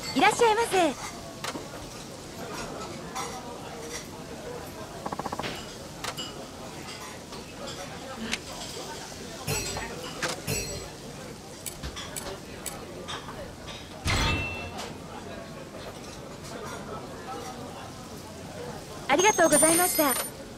いらっしゃいませ。ありがとうございました。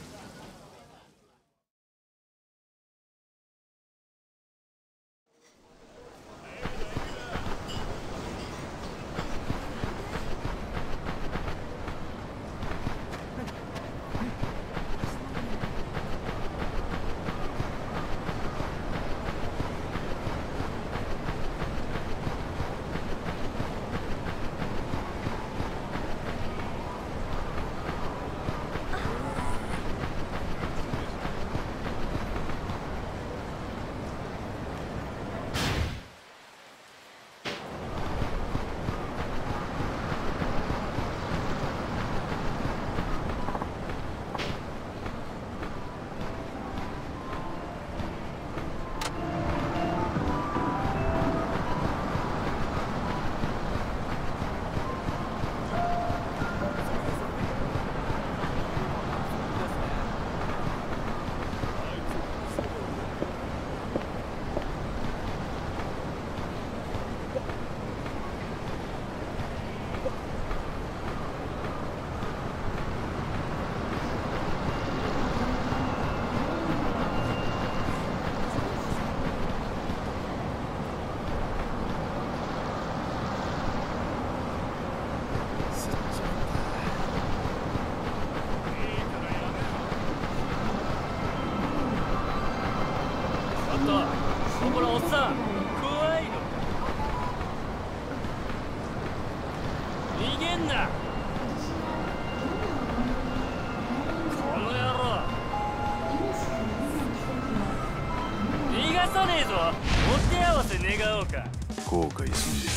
ほらおっさん、怖いのか。逃げんな。この野郎、逃がさねえぞ。お手合わせ願おうか。 後悔すんで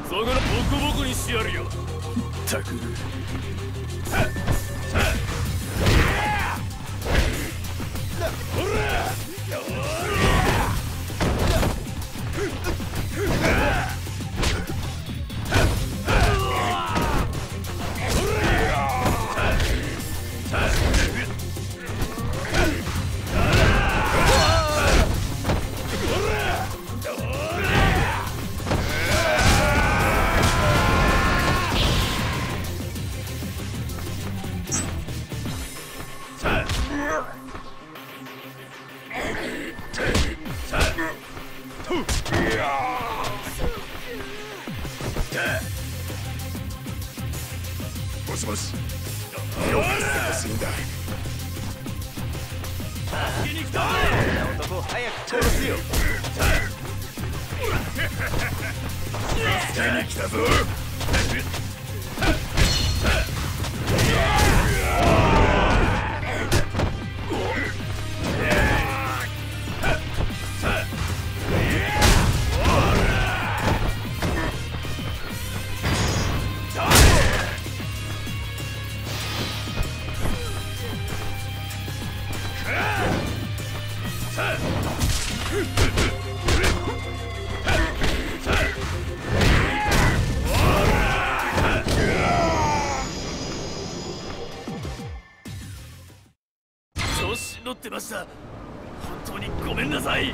そこらボコボコにしてやるよ。 たくもしもし。よくすんだ。 助けに来たぜ。 男早く殺すよ。 助けに来たぞ。 調子乗ってました。本当にごめんなさい。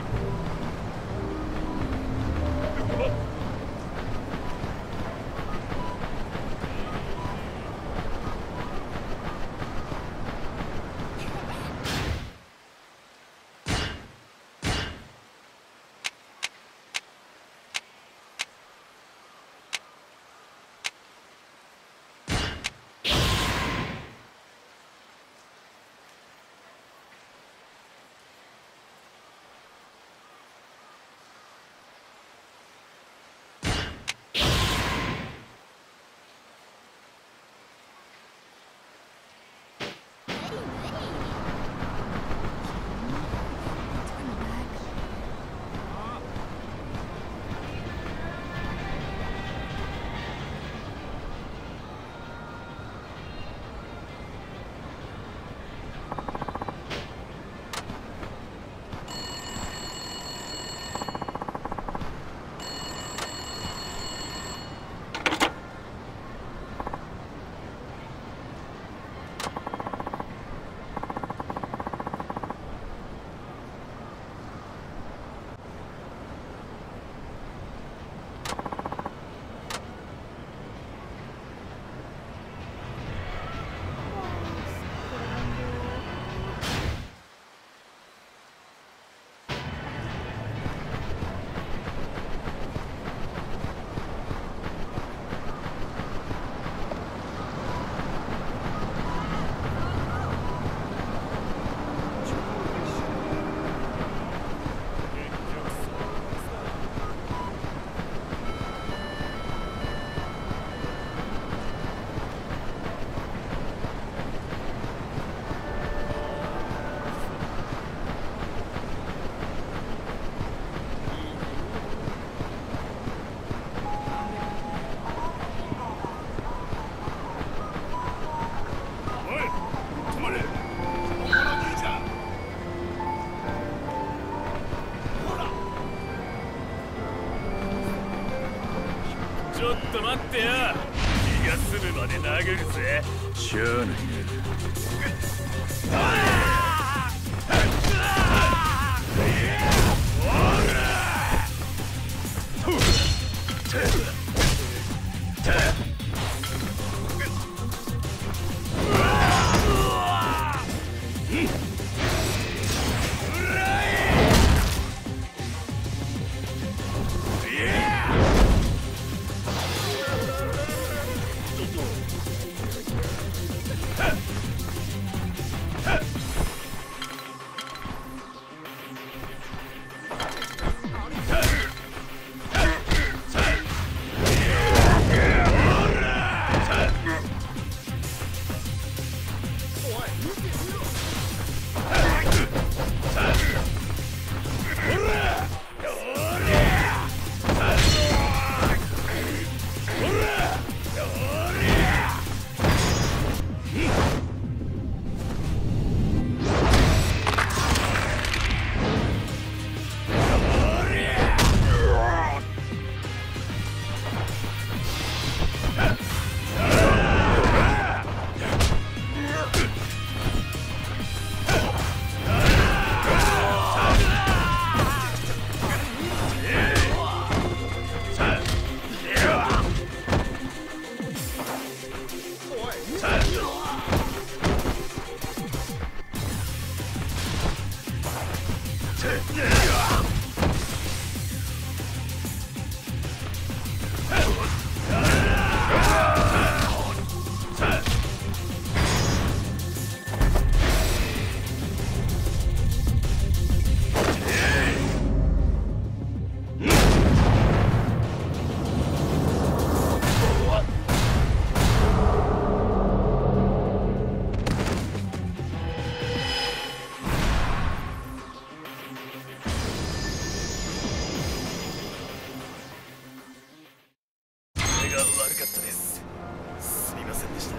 ちょっと待ってよ。気が済むまで殴るぜ。 しゃあないな。 悪かったです。すみませんでした。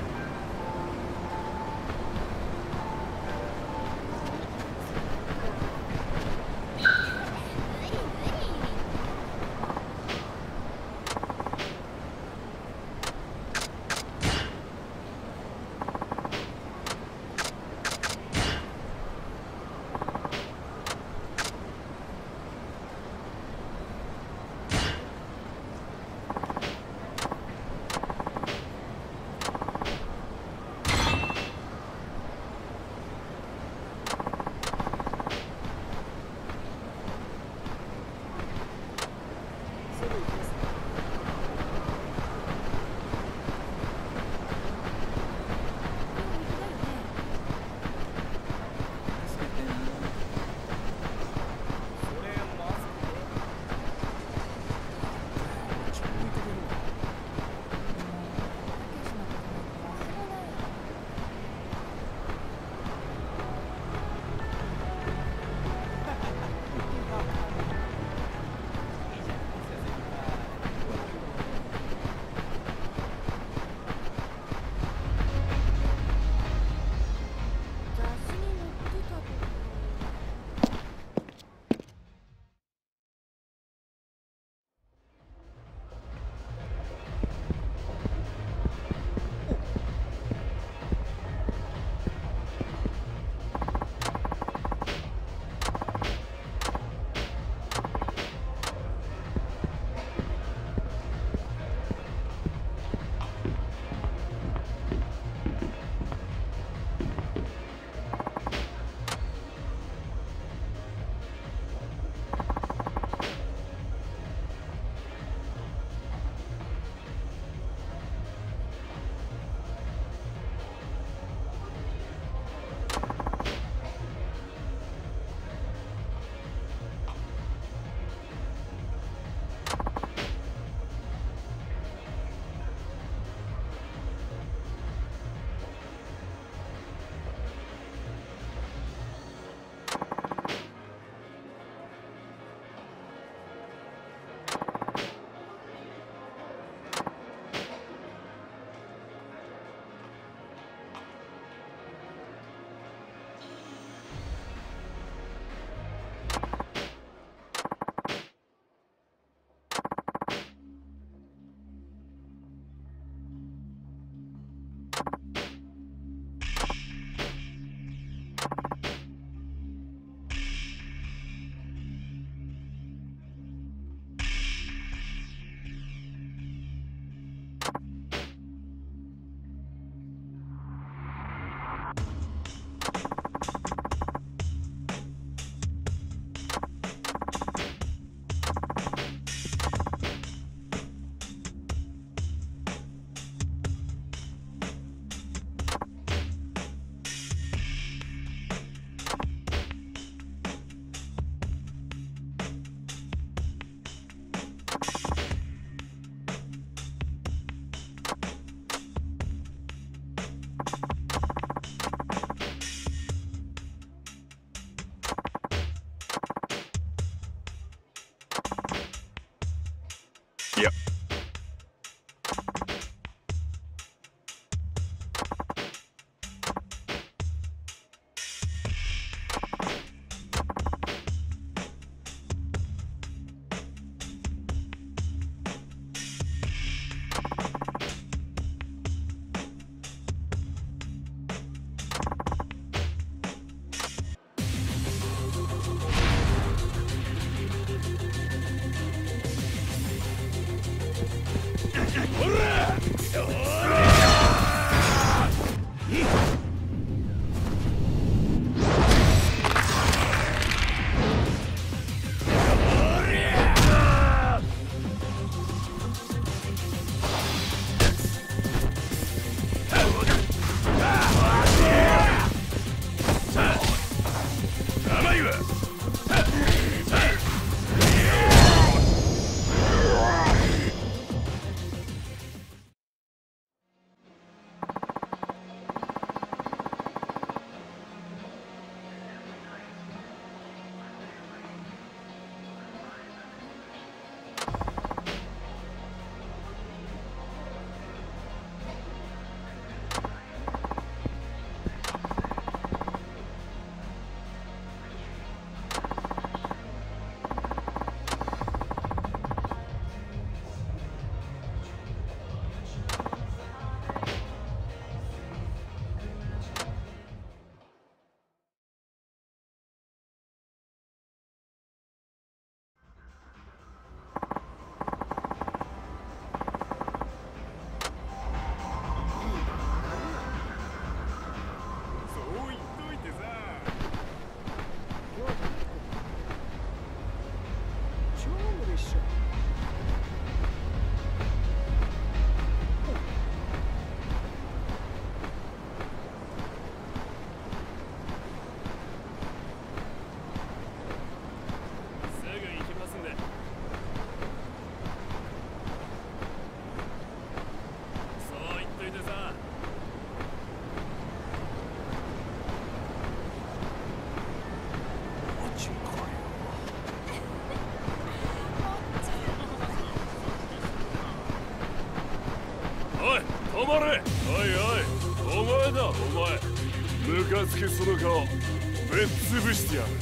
おい止まれ。おいおい、お前だお前。ムカつけその顔ぶっ潰してやる。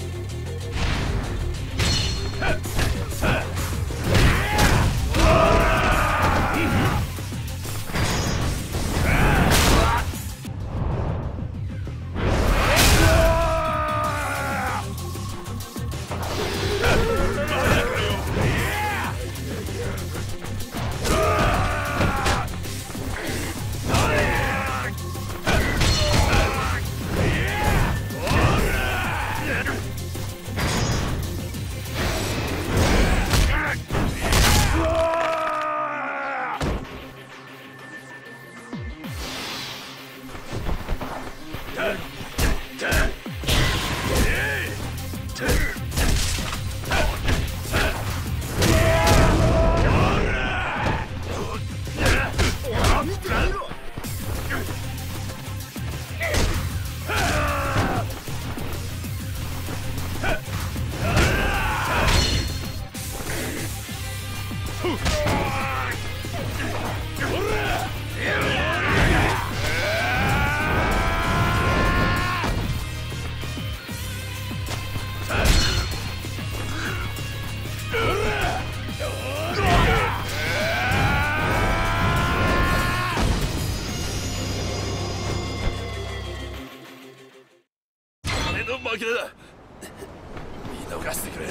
負けだ。見逃してくれ。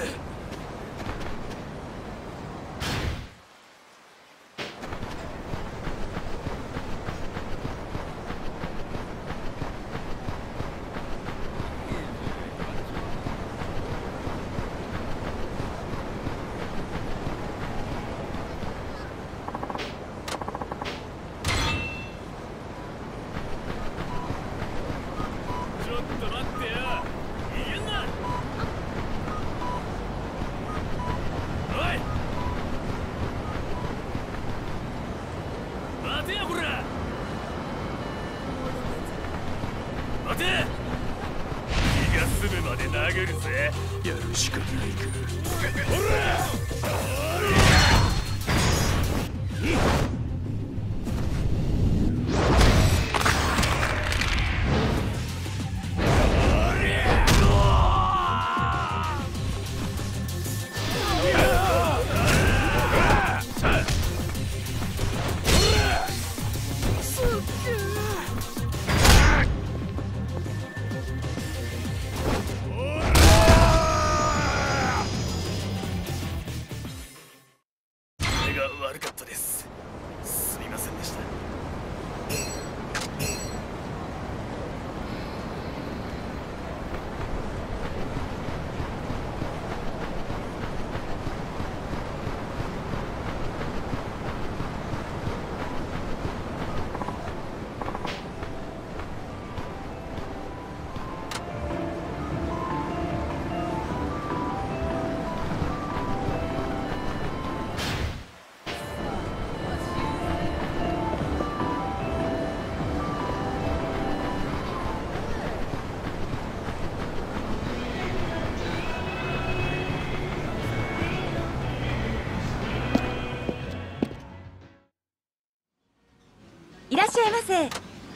ちょっと待ってよ。待てよこら。待て。気が済むまで殴るぜ。 やるしかないか。 ほら。悪かったです。すみませんでした。 いらっしゃいませ。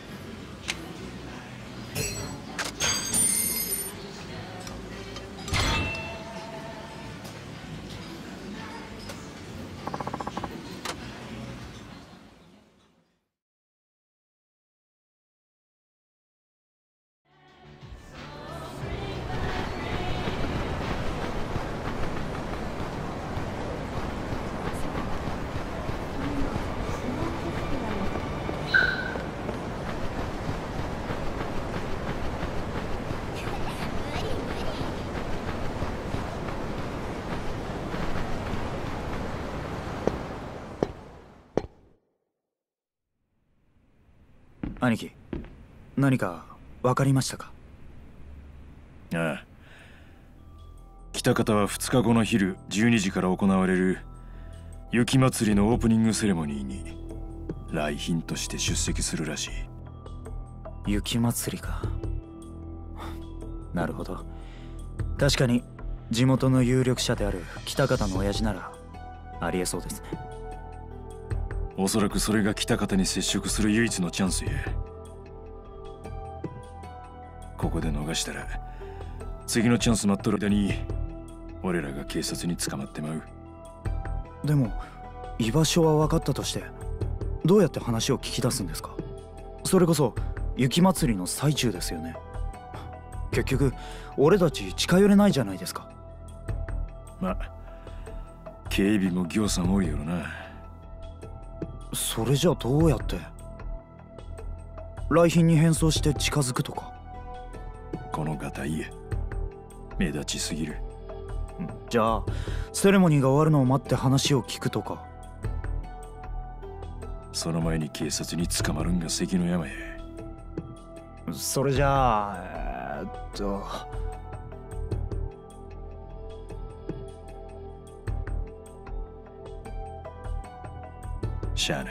兄貴、何か分かりましたか？ ああ、北方は2日後の昼12時から行われる雪まつりのオープニングセレモニーに来賓として出席するらしい。 雪まつりか。なるほど。確かに地元の有力者である北方の親父ならありえそうですね。 おそらくそれが北方に接触する唯一のチャンスや。ここで逃したら次のチャンス待っとる間に俺らが警察に捕まってまう。 でも居場所は分かったとしてどうやって話を聞き出すんですか？それこそ雪祭りの最中ですよね。結局俺たち近寄れないじゃないですか。 まあ警備もぎょうさん多いよな。 それじゃあどうやって来賓に変装して近づくとか？ このガタイや目立ちすぎる。 じゃあセレモニーが終わるのを待って話を聞くとか？ その前に警察に捕まるんが関の山や。 それじゃあしゃあない。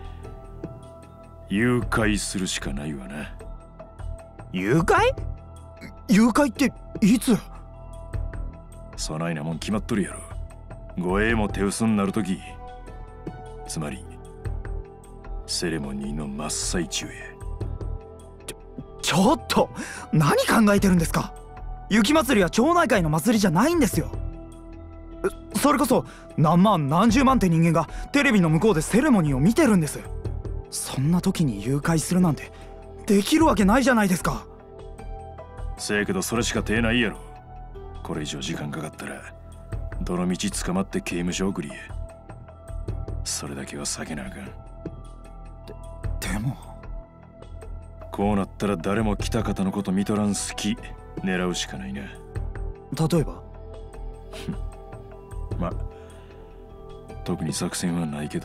誘拐するしかないわな。 誘拐？誘拐っていつ？ そないなもん決まっとるやろ。護衛も手薄になるとき、つまりセレモニーの真っ最中や。 ちょっと何考えてるんですか？雪祭りは町内会の祭りじゃないんですよ。それこそ何万何十万って人間がテレビの向こうでセレモニーを見てるんです。そんな時に誘拐するなんてできるわけないじゃないですか。 せやけどそれしか手ないやろ。これ以上時間かかったらどのみち捕まって刑務所送りや。それだけは避けなあかん。 でもこうなったら誰も北方のこと見とらん隙狙うしかないな。 例えばま、特に作戦はないけど。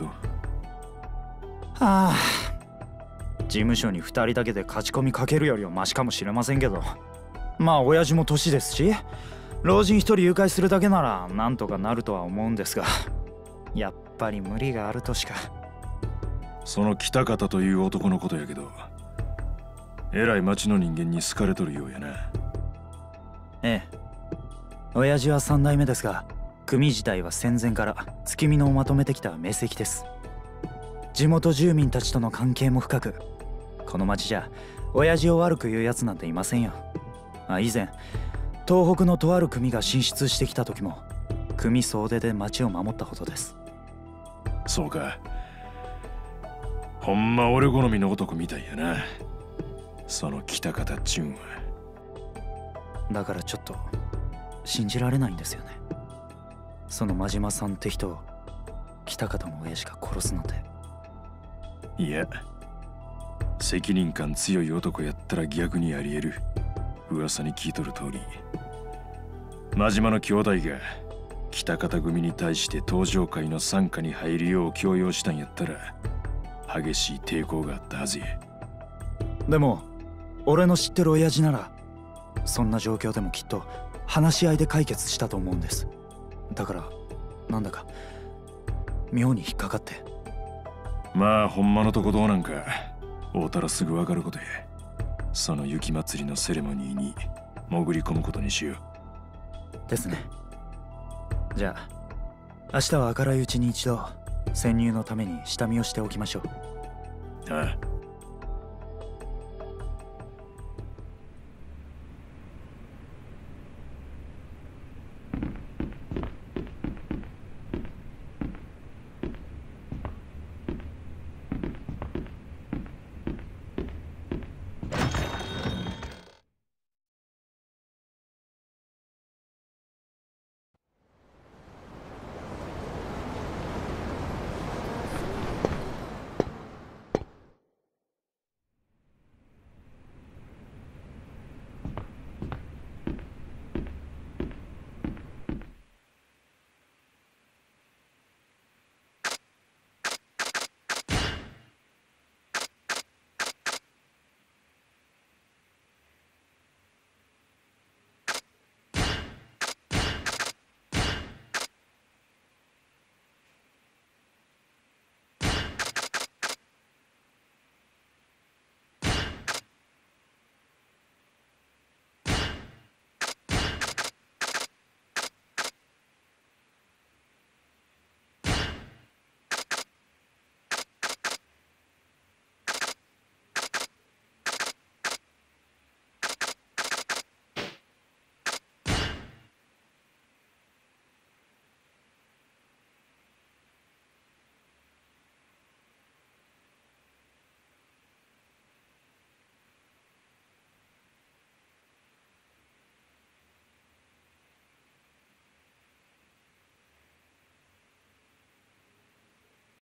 はあ、事務所に2人だけで勝ち込みかけるよりはマシかもしれませんけど、まあ親父も年ですし老人1人誘拐するだけならなんとかなるとは思うんですが、やっぱり無理があるとしか。 その北方という男のことやけど、えらい町の人間に好かれとるようやな。 ええ、親父は3代目ですが組自体は戦前から月見のをまとめてきた名跡です。地元住民たちとの関係も深く、この町じゃ親父を悪く言うやつなんていませんよ。以前東北のとある組が進出してきた時も組総出で町を守ったほどです。 そうか、ほんま俺好みの男みたいやな、その北方っちゅうんは。 だからちょっと信じられないんですよね。その真島さんって人を北方の親父が殺すなんて。 いや、責任感強い男やったら逆にあり得る。噂に聞いとる通り、真島の兄弟が北方組に対して東上会の傘下に入るよう強要したんやったら激しい抵抗があったはずや。 でも俺の知ってる親父ならそんな状況でもきっと話し合いで解決したと思うんです。だからなんだか妙に引っかかって。 まあほんまのとこどうなんか会うたらすぐ分かることや。その雪祭りのセレモニーに潜り込むことにしよう。ですね。じゃあ明日は明るいうちに一度潜入のために下見をしておきましょう。 ああ。